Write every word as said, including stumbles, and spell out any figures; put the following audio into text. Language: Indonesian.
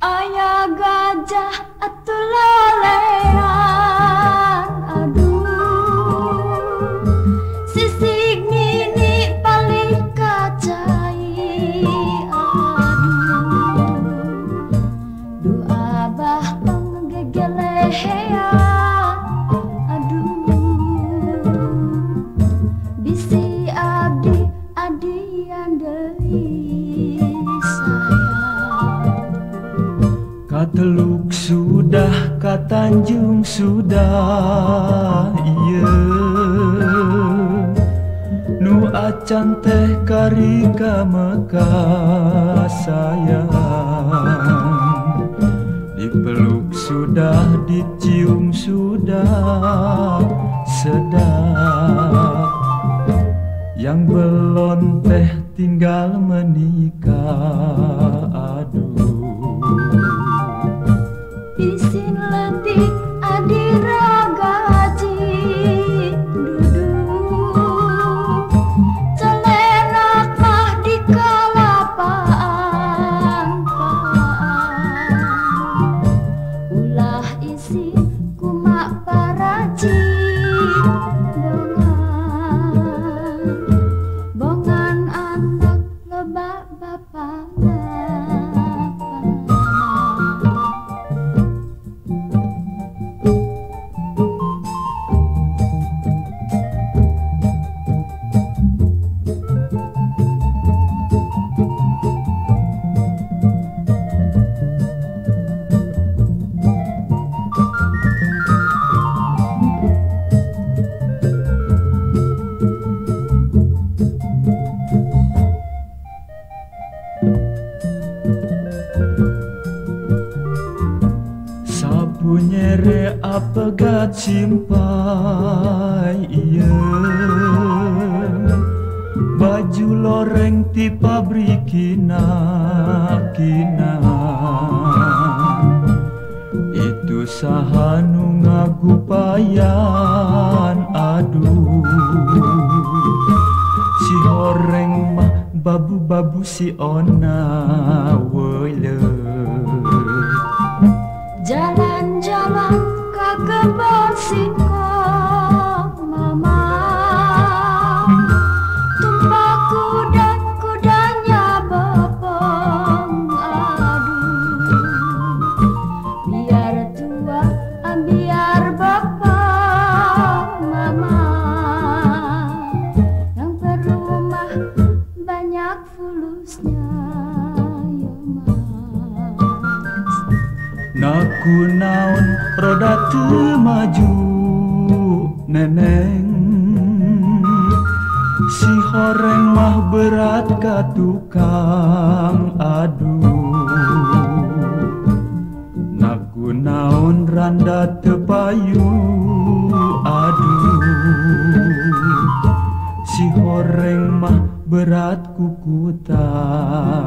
Ayah gajah atuh lalean, aduh sisig mini paling kacai, aduh du abah penggegelehean, aduh bisi abdi adian deui sayang. Kateluk sudah, katanjung sudah, iya nu acan teh karika Mekah sayang. Dipeluk sudah, dicium sudah, sedap. Yang belum teh tinggal menikah, aduh isin letih adiragaji, duduk celenak mah di kalapaan ulah isi kumak paraji bongan bongan anak lebak bapaknya. Sapu nyere apegat simpai, iya baju loreng ti pabrik kina kina itu saha nu ngagupayan, aduh si horeng mah babu-babu si ona weuleuh. Jalan-jalan ke kebun singkong mama, tumpak kuda, kudanya bopong, aduh biar tua, biar bopong mama, yang berumah banyak fulusnya ya mas. Naku naon roda teu maju neneng, si horeng mah berat ka tukang, aduh naku naon randa teu payu, aduh si horeng mah berat kukutan.